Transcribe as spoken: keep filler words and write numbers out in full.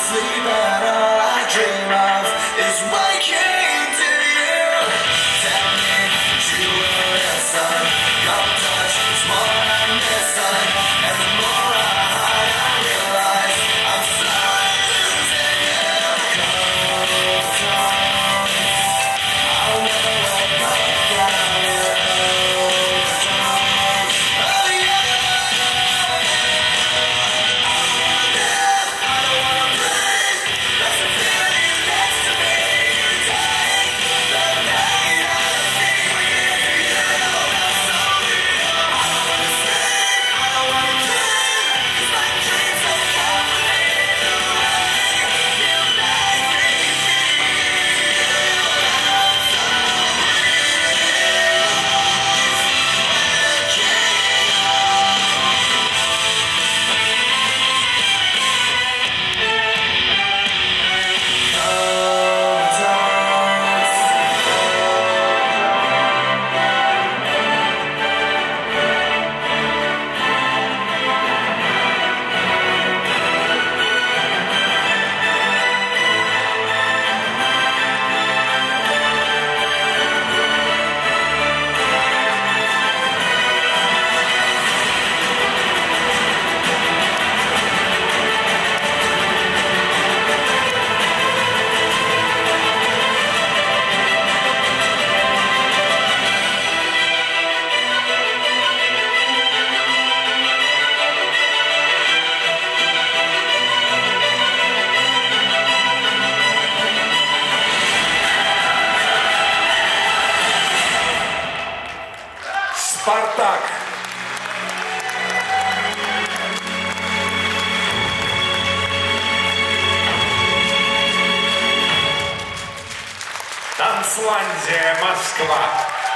sleep and all I dream of is waking to you. Tell me that you were the sun. Your touch is more than the sun. And the more I hide, I realize I'm slowly losing you. Cold tones, I'll never let go down your overtones. Oh yeah. Спартак. Танцландия, Москва.